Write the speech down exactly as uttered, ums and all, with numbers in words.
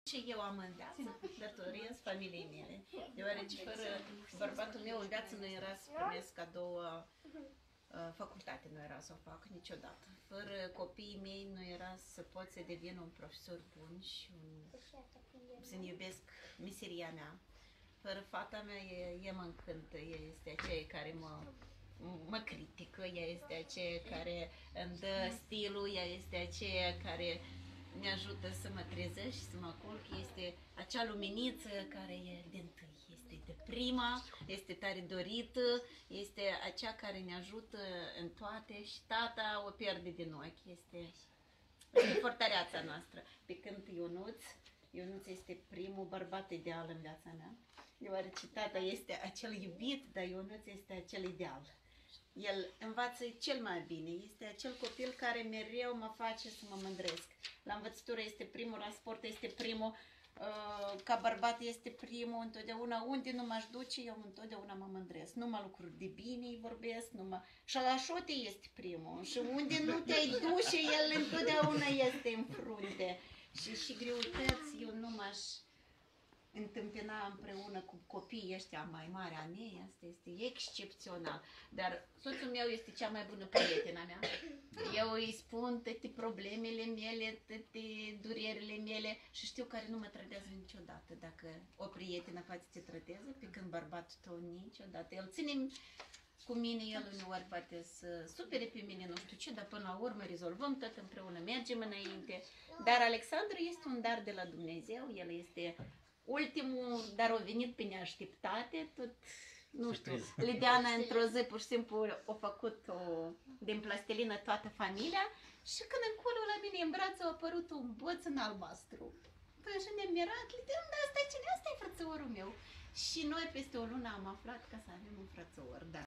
Și eu am în viață, datoriez familiei mele, deoarece fără bărbatul meu în viață nu era să primesc cadou uh, facultate, nu era să o fac niciodată. Fără copiii mei nu era să pot să devin un profesor bun și un, să-mi iubesc meseria mea. Fără fata mea, ea mă încântă, ea este aceea care mă, mă critică, ea este aceea care îmi dă stilul, ea este aceea care ne ajută să mă trezesc și să mă culc, este acea luminiță care e dintâi, este de prima, este tare dorită, este acea care ne ajută în toate și tata o pierde din ochi, este, este fortăreața noastră. Pe când Ionuț, Ionuț este primul bărbat ideal în viața mea, deoarece tata este acel iubit, dar Ionuț este acel ideal. El învață cel mai bine, este acel copil care mereu mă face să mă mândresc. La învățătură este primul, la sport este primul, ca bărbat este primul, întotdeauna unde nu m-aș duce, eu întotdeauna mă mândresc. Numai lucruri de bine îi vorbesc, numai... Și la șote este primul și unde nu te-ai duce, el întotdeauna este în frunte. Și, și greutăți eu nu m-aș întâmpina împreună cu copiii ăștia mai mari a mei, asta este excepțional. Dar soțul meu este cea mai bună prietena mea. Eu îi spun toate problemele mele, toate durerile mele și știu că nu mă trădează niciodată. Dacă o prietenă poate te trădează, pe când bărbatul tău niciodată. El ține cu mine, el uneori poate să supere pe mine, nu știu ce, dar până la urmă rezolvăm tot împreună, mergem înainte. Dar Alexandru este un dar de la Dumnezeu, el este ultimul, dar a venit pe neașteptate, tot, nu știu, Lidiana într-o zi pur și simplu a făcut o, din plastilină toată familia și când încolo la mine în braț a apărut un boț în albastru. Păi așa ne-am mirat, Lidiana, dar asta cine? Asta e frățăorul meu. Și noi peste o lună am aflat că să avem un frățăor, da.